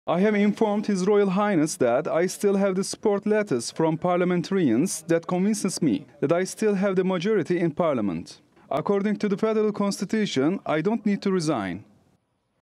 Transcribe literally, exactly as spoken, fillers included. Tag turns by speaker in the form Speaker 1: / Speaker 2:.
Speaker 1: I have informed His Royal Highness that I still have the support letters from parliamentarians that convinces me that I still have the majority in Parliament. According to the Federal Constitution, I don't need to resign.